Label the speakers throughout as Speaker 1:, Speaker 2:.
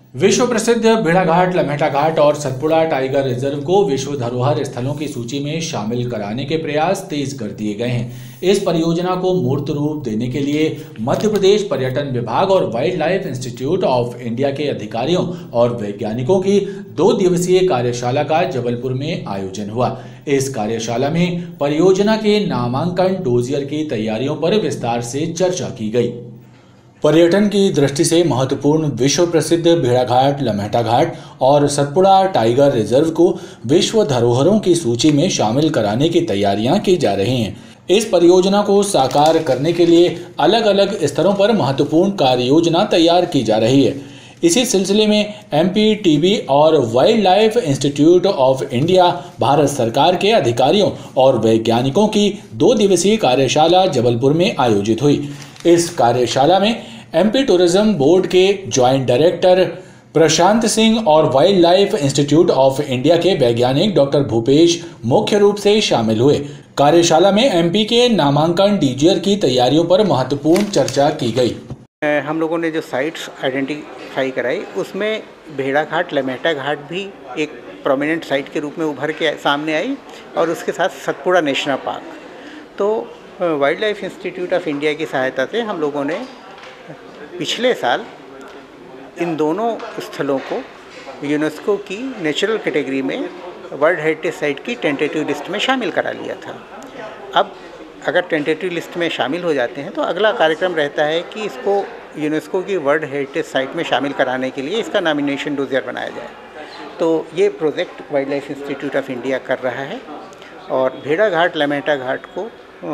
Speaker 1: विश्व प्रसिद्ध भेड़ाघाट, लम्हेटा घाट और सतपुड़ा टाइगर रिजर्व को विश्व धरोहर स्थलों की सूची में शामिल कराने के प्रयास तेज कर दिए गए हैं। इस परियोजना को मूर्त रूप देने के लिए मध्य प्रदेश पर्यटन विभाग और wild life institute of India के अधिकारियों और वैज्ञानिकों की 2 दिवसीय कार्यशाला का जबलपुर में आयोजन हुआ। इस कार्यशाला में परियोजना के नामांकन डोजियर की तैयारियों पर विस्तार से चर्चा की गई। पर्यटन की दृष्टि से महत्वपूर्ण विश्व प्रसिद्ध भेड़ाघाट, लम्हेटा घाट और सतपुड़ा टाइगर रिजर्व को विश्व धरोहरों की सूची में शामिल कराने की तैयारियां की जा रही हैं। इस परियोजना को साकार करने के लिए अलग अलग स्तरों पर महत्वपूर्ण कार्य योजना तैयार की जा रही है। इसी सिलसिले में MPTB और wild life institute of India, Bharat सरकार के अधिकारियों और वैज्ञानिकों की 2 दिवसीय कार्यशाला जबलपुर में आयोजित हुई। इस कार्यशाला में MP टूरिज्म बोर्ड के ज्वाइंट डायरेक्टर प्रशांत सिंह और wild life institute of India के वैज्ञानिक डॉक्टर भूपेश मुख्य रूप से शामिल हुए। कार्यशाला में MP के नामांकन डीजीआर की तैयारियों पर महत्वपूर्ण चर्चा की गई।
Speaker 2: हम लोगों ने जो साइट्स आइडेंटिफाई कराई उसमें भेड़ाघाट, लम्हेटा घाट भी एक प्रोमिनेंट साइट के रूप में उभर के सामने आई और उसके साथ सतपुड़ा नेशनल पार्क। तो wild life institute of India की सहायता से हम लोगों ने पिछले साल इन दोनों स्थलों को यूनेस्को की नेचुरल कैटेगरी में वर्ल्ड हेरिटेज साइट की टेंटेटिव लिस्ट में शामिल करा लिया था। अब अगर टेंटेटिव लिस्ट में शामिल हो जाते हैं तो अगला कार्यक्रम रहता है कि इसको यूनेस्को की वर्ल्ड हेरिटेज साइट में शामिल कराने के लिए इसका नॉमिनेशन डोजियर बनाया जाए। तो ये project wild life institute of India कर रहा है और भेड़ाघाट, लम्हेटा घाट को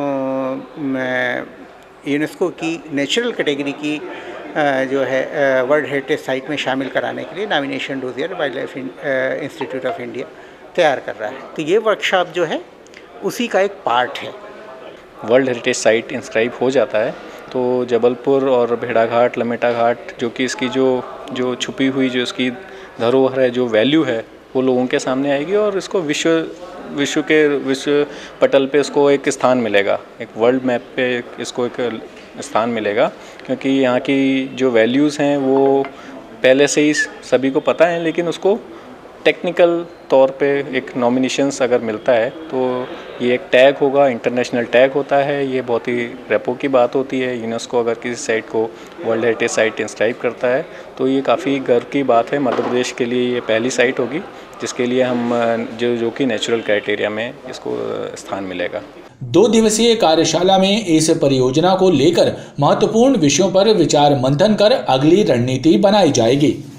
Speaker 2: यूनेस्को की नेचुरल कैटेगरी की जो है वर्ल्ड हेरिटेज साइट में शामिल कराने के लिए nomination dossier wild life institute of India तैयार कर रहा है। तो ये वर्कशॉप जो है उसी का एक पार्ट है।
Speaker 3: वर्ल्ड हेरिटेज साइट इंस्क्राइब हो जाता है तो जबलपुर और भेड़ाघाट, लम्हेटा घाट जो कि इसकी जो छुपी हुई जो इसकी धरोहर है, जो वैल्यू है, वो लोगों के सामने आएगी और इसको विश्व पटल पे इसको एक स्थान मिलेगा, एक वर्ल्ड मैप पे इसको एक स्थान मिलेगा, क्योंकि यहाँ की जो वैल्यूज़ हैं वो पहले से ही सभी को पता है, लेकिन उसको टेक्निकल तौर पे एक नॉमिनेशंस अगर मिलता है तो ये एक टैग होगा, इंटरनेशनल टैग होता है। ये बहुत ही रेपो की बात होती है। यूनेस्को अगर किसी साइट को वर्ल्ड हेरिटेज साइट इंस्क्राइब करता है तो ये काफ़ी गर्व की बात है। मध्य प्रदेश के लिए ये पहली साइट होगी जिसके लिए हम जो कि नेचुरल क्राइटेरिया में इसको स्थान मिलेगा।
Speaker 1: 2 दिवसीय कार्यशाला में इस परियोजना को लेकर महत्वपूर्ण विषयों पर विचार मंथन कर अगली रणनीति बनाई जाएगी।